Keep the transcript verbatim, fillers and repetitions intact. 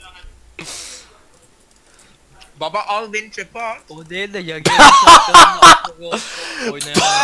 Baba al beni çöpe at. O değil de ya genç şarkılarını oynayan